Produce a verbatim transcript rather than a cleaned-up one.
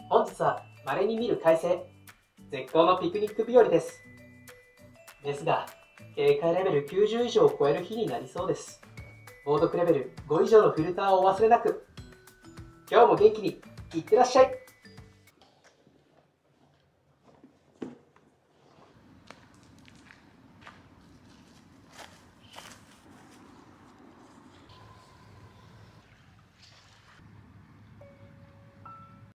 本日は稀に見る快晴、絶好のピクニック日和です。ですが、警戒レベルきゅうじゅう以上を超える日になりそうです。防毒レベルご以上のフィルターをお忘れなく。今日も元気にいってらっしゃい。